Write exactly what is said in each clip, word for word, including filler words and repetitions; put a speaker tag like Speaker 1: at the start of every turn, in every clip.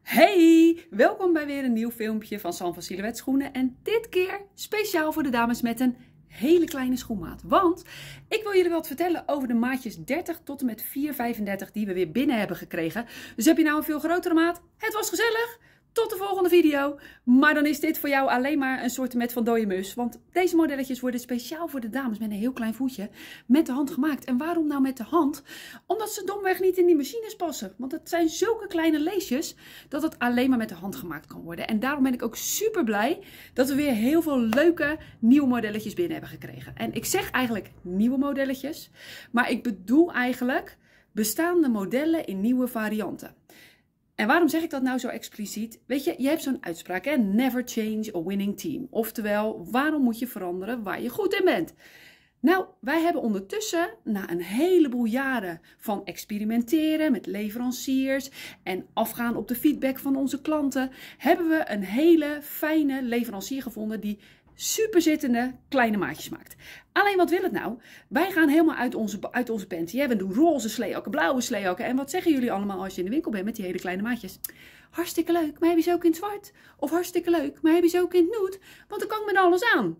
Speaker 1: Hey, welkom bij weer een nieuw filmpje van San van Silhouette Schoenen. En dit keer speciaal voor de dames met een hele kleine schoenmaat. Want ik wil jullie wat vertellen over de maatjes dertig tot en met vier vijfendertig die we weer binnen hebben gekregen. Dus heb je nou een veel grotere maat? Het was gezellig! Tot de volgende video. Maar dan is dit voor jou alleen maar een soort met van dode mus. Want deze modelletjes worden speciaal voor de dames met een heel klein voetje met de hand gemaakt. En waarom nou met de hand? Omdat ze domweg niet in die machines passen. Want het zijn zulke kleine leesjes dat het alleen maar met de hand gemaakt kan worden. En daarom ben ik ook super blij dat we weer heel veel leuke nieuwe modelletjes binnen hebben gekregen. En ik zeg eigenlijk nieuwe modelletjes. Maar ik bedoel eigenlijk bestaande modellen in nieuwe varianten. En waarom zeg ik dat nou zo expliciet? Weet je, je hebt zo'n uitspraak, hè? Never change a winning team. Oftewel, waarom moet je veranderen waar je goed in bent? Nou, wij hebben ondertussen, na een heleboel jaren van experimenteren met leveranciers en afgaan op de feedback van onze klanten, hebben we een hele fijne leverancier gevonden die super zittende kleine maatjes maakt. Alleen wat wil het nou? Wij gaan helemaal uit onze, uit onze panty. Hè? We doen roze sleehakken, blauwe sleehakken. En wat zeggen jullie allemaal als je in de winkel bent met die hele kleine maatjes? Hartstikke leuk, maar heb je ze ook in het zwart? Of hartstikke leuk, maar heb je ze ook in het nude? Want dan kan ik met alles aan.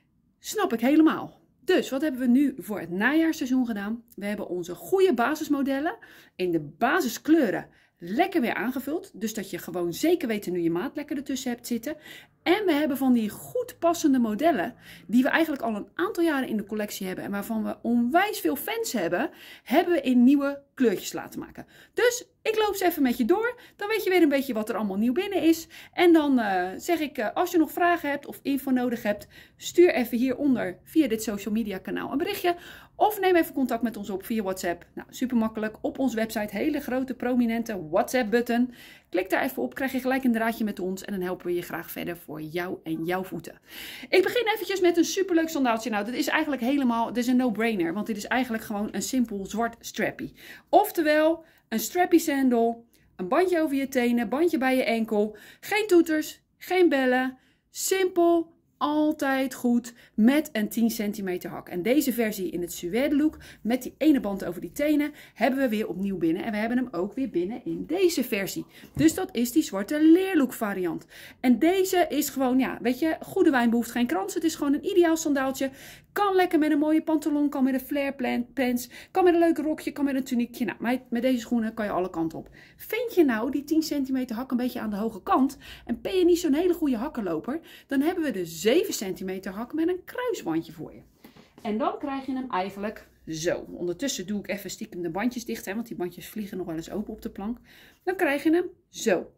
Speaker 1: Snap ik helemaal. Dus wat hebben we nu voor het najaarseizoen gedaan? We hebben onze goede basismodellen in de basiskleuren lekker weer aangevuld. Dus dat je gewoon zeker weet nu je maat lekker ertussen hebt zitten. En we hebben van die goed passende modellen, die we eigenlijk al een aantal jaren in de collectie hebben en waarvan we onwijs veel fans hebben, hebben we in nieuwe kleurtjes laten maken. Dus ik loop ze even met je door, dan weet je weer een beetje wat er allemaal nieuw binnen is. En dan uh, zeg ik, uh, als je nog vragen hebt of info nodig hebt, stuur even hieronder via dit social media kanaal een berichtje. Of neem even contact met ons op via WhatsApp. Nou, super makkelijk. Op onze website, hele grote prominente WhatsApp button. Klik daar even op, krijg je gelijk een draadje met ons en dan helpen we je graag verder voor jou en jouw voeten. Ik begin eventjes met een superleuk sandaaltje. Nou, dat is eigenlijk helemaal, dit is een no-brainer, want dit is eigenlijk gewoon een simpel zwart strappy. Oftewel, een strappy sandal, een bandje over je tenen, bandje bij je enkel, geen toeters, geen bellen, simpel, altijd goed met een tien centimeter hak. En deze versie in het suède look met die ene band over die tenen hebben we weer opnieuw binnen. En we hebben hem ook weer binnen in deze versie. Dus dat is die zwarte leerlook variant. En deze is gewoon, ja, weet je, goede wijn behoeft geen krans. Het is gewoon een ideaal sandaaltje. Kan lekker met een mooie pantalon, kan met een flare pants, kan met een leuk rokje, kan met een tuniekje. Nou, met deze schoenen kan je alle kanten op. Vind je nou die tien centimeter hak een beetje aan de hoge kant en ben je niet zo'n hele goede hakkenloper, dan hebben we de zeven centimeter hak met een kruisbandje voor je. En dan krijg je hem eigenlijk zo. Ondertussen doe ik even stiekem de bandjes dicht, hè, want die bandjes vliegen nog wel eens open op de plank. Dan krijg je hem zo.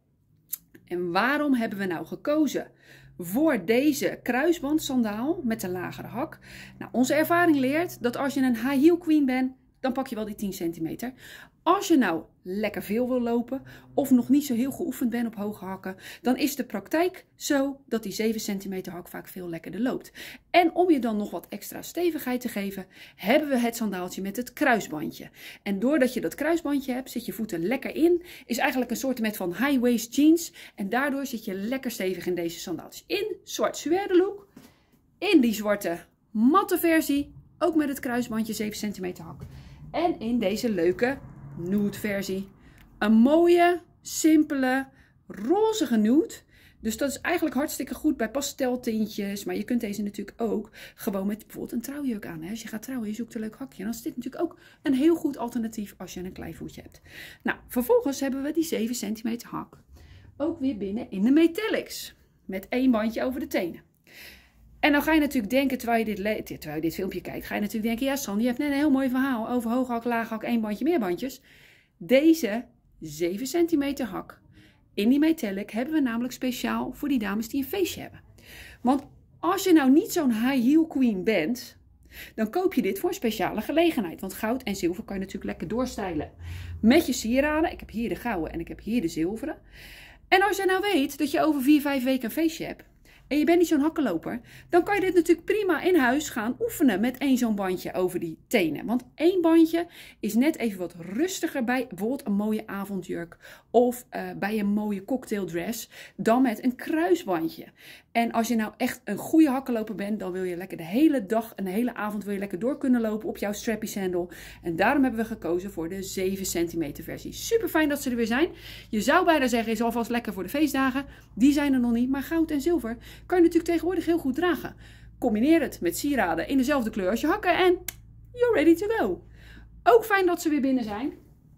Speaker 1: En waarom hebben we nou gekozen voor deze kruisbandsandaal met de lagere hak? Nou, onze ervaring leert dat als je een high heel queen bent, dan pak je wel die tien centimeter. Als je nou lekker veel wil lopen of nog niet zo heel geoefend bent op hoge hakken, dan is de praktijk zo dat die zeven centimeter hak vaak veel lekkerder loopt. En om je dan nog wat extra stevigheid te geven, hebben we het sandaaltje met het kruisbandje. En doordat je dat kruisbandje hebt, zit je voeten lekker in. Is eigenlijk een soort met van high waist jeans. En daardoor zit je lekker stevig in deze sandaaltjes. In zwart suède look, in die zwarte matte versie, ook met het kruisbandje zeven centimeter hak. En in deze leuke nude versie. Een mooie, simpele, rozige nude. Dus dat is eigenlijk hartstikke goed bij pasteltintjes. Maar je kunt deze natuurlijk ook gewoon met bijvoorbeeld een trouwjurk aan. Hè? Als je gaat trouwen, je zoekt een leuk hakje. Dan is dit natuurlijk ook een heel goed alternatief als je een klein voetje hebt. Nou, vervolgens hebben we die zeven centimeter hak ook weer binnen in de metallics. Met één bandje over de tenen. En dan ga je natuurlijk denken, terwijl je dit, terwijl je dit filmpje kijkt, ga je natuurlijk denken, ja San, je hebt net een heel mooi verhaal over hoge hak, lage hak, één bandje, meer bandjes. Deze zeven centimeter hak in die metallic hebben we namelijk speciaal voor die dames die een feestje hebben. Want als je nou niet zo'n high heel queen bent, dan koop je dit voor een speciale gelegenheid. Want goud en zilver kan je natuurlijk lekker doorstylen met je sieraden. Ik heb hier de gouden en ik heb hier de zilveren. En als je nou weet dat je over vier, vijf weken een feestje hebt, en je bent niet zo'n hakkenloper, dan kan je dit natuurlijk prima in huis gaan oefenen met één zo'n bandje over die tenen. Want één bandje is net even wat rustiger bij bijvoorbeeld een mooie avondjurk of uh, bij een mooie cocktaildress dan met een kruisbandje. En als je nou echt een goede hakkenloper bent, dan wil je lekker de hele dag en de hele avond wil je lekker door kunnen lopen op jouw strappy sandal. En daarom hebben we gekozen voor de zeven centimeter versie. Super fijn dat ze er weer zijn. Je zou bijna zeggen, is alvast lekker voor de feestdagen. Die zijn er nog niet, maar goud en zilver kan je natuurlijk tegenwoordig heel goed dragen. Combineer het met sieraden in dezelfde kleur als je hakken en you're ready to go. Ook fijn dat ze weer binnen zijn.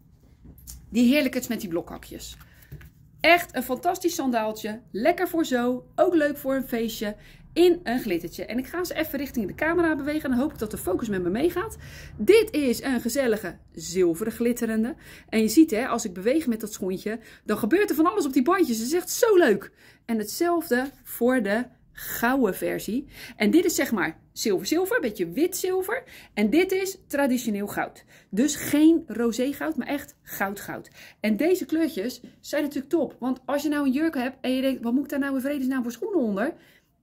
Speaker 1: Die heerlijkheid met die blokhakjes. Echt een fantastisch sandaaltje. Lekker voor zo. Ook leuk voor een feestje. In een glittertje. En ik ga ze even richting de camera bewegen. En dan hoop ik dat de focus met me meegaat. Dit is een gezellige zilveren glitterende. En je ziet hè, als ik beweeg met dat schoentje, dan gebeurt er van alles op die bandjes. Het is echt zo leuk. En hetzelfde voor de gouden versie. En dit is zeg maar zilver-zilver, een beetje wit-zilver. En dit is traditioneel goud. Dus geen roze goud, maar echt goud-goud. En deze kleurtjes zijn natuurlijk top. Want als je nou een jurk hebt en je denkt, wat moet ik daar nou in vredesnaam voor schoenen onder?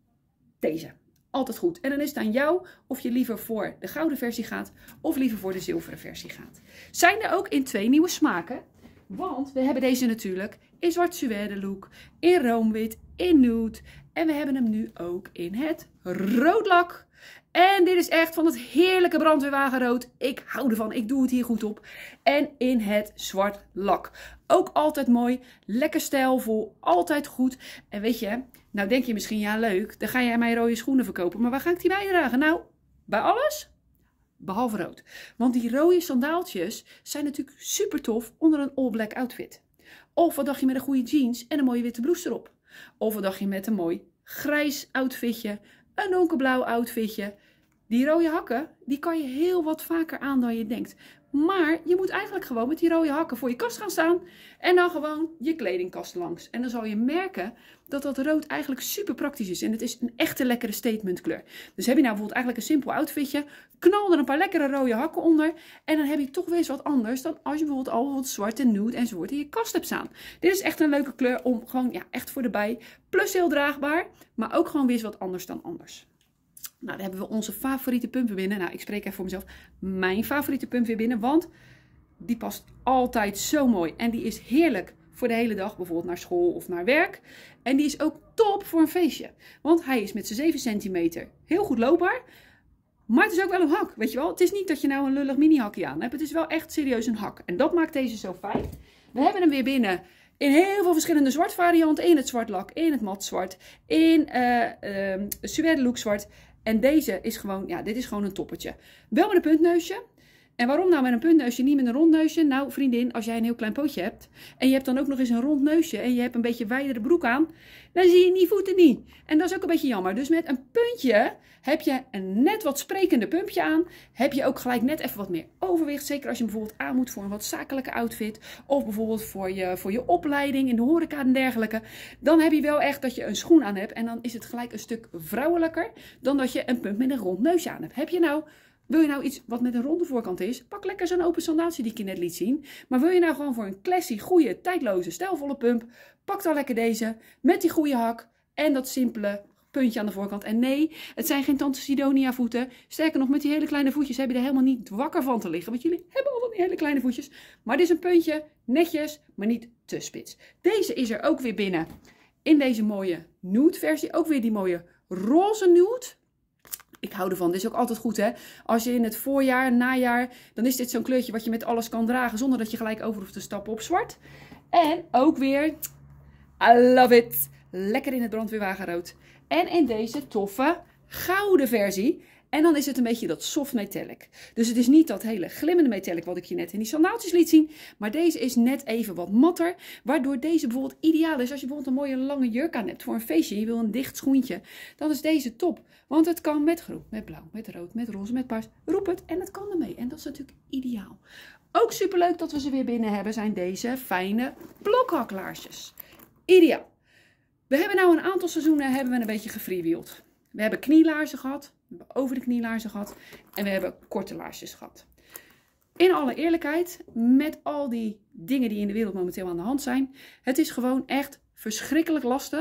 Speaker 1: Deze. Altijd goed. En dan is het aan jou of je liever voor de gouden versie gaat of liever voor de zilveren versie gaat. Zijn er ook in twee nieuwe smaken. Want we hebben deze natuurlijk in zwart suède look, in roomwit, in nude. En we hebben hem nu ook in het rood lak. En dit is echt van het heerlijke brandweerwagenrood. Ik hou ervan, ik doe het hier goed op. En in het zwart lak. Ook altijd mooi, lekker stijlvol, altijd goed. En weet je, nou denk je misschien, ja leuk, dan ga jij mij rode schoenen verkopen. Maar waar ga ik die bijdragen? Nou, bij alles? Behalve rood. Want die rode sandaaltjes zijn natuurlijk super tof onder een all black outfit. Of wat dacht je met een goede jeans en een mooie witte blouse erop? Of wat dacht je met een mooi grijs outfitje, een donkerblauw outfitje? Die rode hakken, die kan je heel wat vaker aan dan je denkt. Maar je moet eigenlijk gewoon met die rode hakken voor je kast gaan staan. En dan gewoon je kledingkast langs. En dan zal je merken dat dat rood eigenlijk super praktisch is. En het is een echte lekkere statement kleur. Dus heb je nou bijvoorbeeld eigenlijk een simpel outfitje. Knal er een paar lekkere rode hakken onder. En dan heb je toch weer eens wat anders dan als je bijvoorbeeld al wat zwart en nude enzovoort in je kast hebt staan. Dit is echt een leuke kleur om gewoon ja, echt voor de bij. Plus heel draagbaar. Maar ook gewoon weer eens wat anders dan anders. Nou, dan hebben we onze favoriete pump weer binnen. Nou, ik spreek even voor mezelf. Mijn favoriete pump weer binnen. Want die past altijd zo mooi. En die is heerlijk voor de hele dag. Bijvoorbeeld naar school of naar werk. En die is ook top voor een feestje. Want hij is met zijn zeven centimeter heel goed loopbaar. Maar het is ook wel een hak, weet je wel. Het is niet dat je nou een lullig mini hakje aan hebt. Het is wel echt serieus een hak. En dat maakt deze zo fijn. We hebben hem weer binnen. In heel veel verschillende zwart varianten. In het zwart lak, in het mat zwart, in uh, uh, suède look zwart. En deze is gewoon, ja, dit is gewoon een toppertje. Wel met een puntneusje. En waarom nou met een puntneusje, niet met een rond neusje? Nou, vriendin, als jij een heel klein pootje hebt en je hebt dan ook nog eens een rond neusje en je hebt een beetje wijdere broek aan, dan zie je die voeten niet. En dat is ook een beetje jammer. Dus met een puntje heb je een net wat sprekende pumpje aan. Heb je ook gelijk net even wat meer overwicht. Zeker als je hem bijvoorbeeld aan moet voor een wat zakelijke outfit. Of bijvoorbeeld voor je, voor je opleiding in de horeca en dergelijke. Dan heb je wel echt dat je een schoen aan hebt. En dan is het gelijk een stuk vrouwelijker dan dat je een pump met een rond neusje aan hebt. Heb je nou... Wil je nou iets wat met een ronde voorkant is? Pak lekker zo'n open sandaaltje die ik je net liet zien. Maar wil je nou gewoon voor een classy, goede, tijdloze, stijlvolle pump? Pak dan lekker deze met die goede hak en dat simpele puntje aan de voorkant. En nee, het zijn geen Tante Sidonia voeten. Sterker nog, met die hele kleine voetjes heb je er helemaal niet wakker van te liggen. Want jullie hebben al van die hele kleine voetjes. Maar dit is een puntje, netjes, maar niet te spits. Deze is er ook weer binnen in deze mooie nude versie. Ook weer die mooie roze nude. Ik hou ervan. Dit is ook altijd goed, hè. Als je in het voorjaar, najaar, dan is dit zo'n kleurtje wat je met alles kan dragen zonder dat je gelijk over hoeft te stappen op zwart. En ook weer, I love it, lekker in het brandweerwagenrood. En in deze toffe gouden versie. En dan is het een beetje dat soft metallic. Dus het is niet dat hele glimmende metallic wat ik je net in die sandaaltjes liet zien. Maar deze is net even wat matter. Waardoor deze bijvoorbeeld ideaal is als je bijvoorbeeld een mooie lange jurk aan hebt voor een feestje. Je wil een dicht schoentje. Dan is deze top. Want het kan met groen, met blauw, met rood, met roze, met paars. Roep het en het kan ermee. En dat is natuurlijk ideaal. Ook superleuk dat we ze weer binnen hebben zijn deze fijne blokhaklaarsjes. Ideaal. We hebben nou een aantal seizoenen hebben we een beetje gefreewheeld. We hebben knielaarzen gehad. We hebben over de knielaarzen gehad. En we hebben korte laarsjes gehad. In alle eerlijkheid, met al die dingen die in de wereld momenteel aan de hand zijn. Het is gewoon echt verschrikkelijk lastig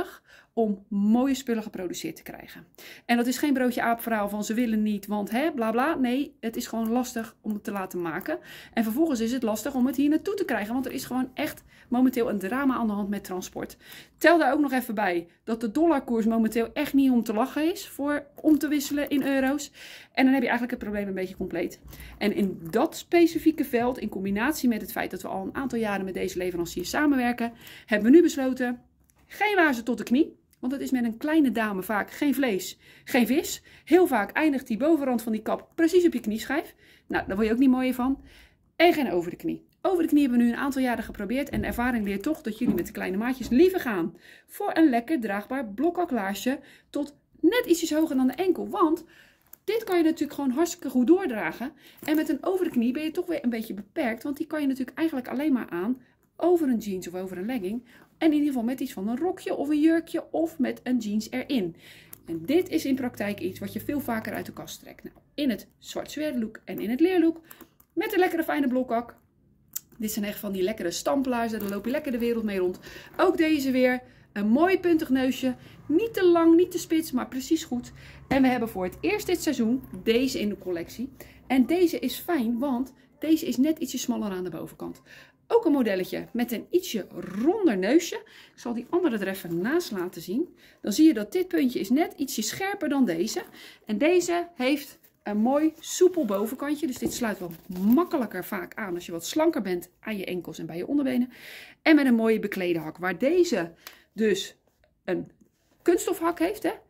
Speaker 1: om mooie spullen geproduceerd te krijgen. En dat is geen broodje aap verhaal van ze willen niet, want hè, bla bla. Nee, het is gewoon lastig om het te laten maken. En vervolgens is het lastig om het hier naartoe te krijgen, want er is gewoon echt momenteel een drama aan de hand met transport. Tel daar ook nog even bij dat de dollarkoers momenteel echt niet om te lachen is voor om te wisselen in euro's. En dan heb je eigenlijk het probleem een beetje compleet. En in dat specifieke veld, in combinatie met het feit dat we al een aantal jaren met deze leverancier samenwerken, hebben we nu besloten, geen laarzen tot de knie. Want het is met een kleine dame vaak geen vlees, geen vis. Heel vaak eindigt die bovenrand van die kap precies op je knieschijf. Nou, daar word je ook niet mooier van. En geen over de knie. Over de knie hebben we nu een aantal jaren geprobeerd. En de ervaring leert toch dat jullie met de kleine maatjes liever gaan voor een lekker draagbaar blokhak-laarsje tot net ietsjes hoger dan de enkel. Want dit kan je natuurlijk gewoon hartstikke goed doordragen. En met een over de knie ben je toch weer een beetje beperkt. Want die kan je natuurlijk eigenlijk alleen maar aan over een jeans of over een legging. En in ieder geval met iets van een rokje of een jurkje of met een jeans erin. En dit is in praktijk iets wat je veel vaker uit de kast trekt. Nou, in het zwart-zwart look en in het leerlook. Met een lekkere fijne blokhak. Dit zijn echt van die lekkere stamplaarzen. Daar loop je lekker de wereld mee rond. Ook deze weer. Een mooi puntig neusje. Niet te lang, niet te spits, maar precies goed. En we hebben voor het eerst dit seizoen deze in de collectie. En deze is fijn, want deze is net ietsje smaller aan de bovenkant. Ook een modelletje met een ietsje ronder neusje. Ik zal die andere er even naast laten zien. Dan zie je dat dit puntje is net ietsje scherper dan deze. En deze heeft een mooi soepel bovenkantje. Dus dit sluit wel makkelijker vaak aan als je wat slanker bent aan je enkels en bij je onderbenen. En met een mooie beklede hak. Waar deze dus een kunststofhak heeft. Hè?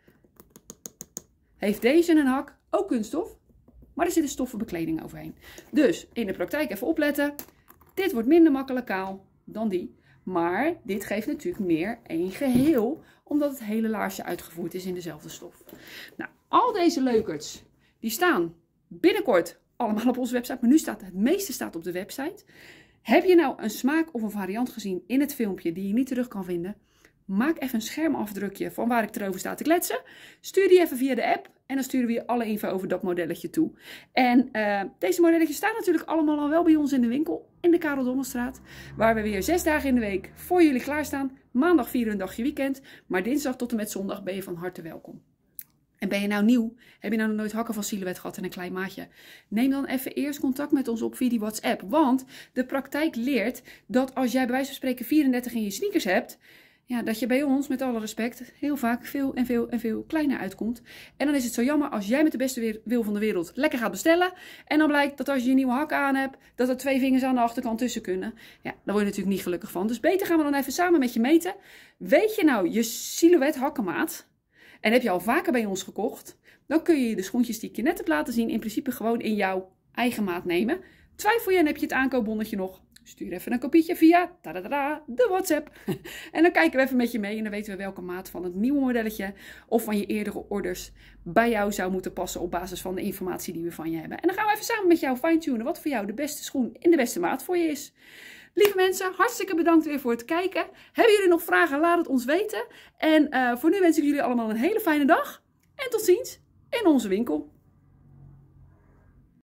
Speaker 1: Heeft deze een hak, ook kunststof. Maar er zit een stoffen bekleding overheen. Dus in de praktijk even opletten. Dit wordt minder makkelijk kaal dan die. Maar dit geeft natuurlijk meer één geheel. Omdat het hele laarsje uitgevoerd is in dezelfde stof. Nou, al deze leukerts, die staan binnenkort allemaal op onze website. Maar nu staat het meeste staat op de website. Heb je nou een smaak of een variant gezien in het filmpje die je niet terug kan vinden? Maak even een schermafdrukje van waar ik erover sta te kletsen. Stuur die even via de app. En dan sturen we je alle info over dat modelletje toe. En uh, deze modelletjes staan natuurlijk allemaal al wel bij ons in de winkel. In de Karel Dommelstraat. Waar we weer zes dagen in de week voor jullie klaarstaan. Maandag vieren we een dagje weekend. Maar dinsdag tot en met zondag ben je van harte welkom. En ben je nou nieuw? Heb je nou nog nooit hakken van silhouet gehad en een klein maatje? Neem dan even eerst contact met ons op via die WhatsApp. Want de praktijk leert dat als jij bij wijze van spreken vierendertig in je sneakers hebt, ja, dat je bij ons, met alle respect, heel vaak veel en veel en veel kleiner uitkomt. En dan is het zo jammer als jij met de beste wil van de wereld lekker gaat bestellen. En dan blijkt dat als je een nieuwe hak aan hebt, dat er twee vingers aan de achterkant tussen kunnen. Ja, daar word je natuurlijk niet gelukkig van. Dus beter gaan we dan even samen met je meten. Weet je nou je silhouet hakkenmaat? En heb je al vaker bij ons gekocht? Dan kun je de schoentjes die ik je net heb laten zien in principe gewoon in jouw eigen maat nemen. Twijfel je en heb je het aankoopbonnetje nog? Stuur even een kopietje via tadadada, de WhatsApp. En dan kijken we even met je mee en dan weten we welke maat van het nieuwe modelletje of van je eerdere orders bij jou zou moeten passen op basis van de informatie die we van je hebben. En dan gaan we even samen met jou fine-tunen wat voor jou de beste schoen in de beste maat voor je is. Lieve mensen, hartstikke bedankt weer voor het kijken. Hebben jullie nog vragen? Laat het ons weten. En uh, voor nu wens ik jullie allemaal een hele fijne dag. En tot ziens in onze winkel.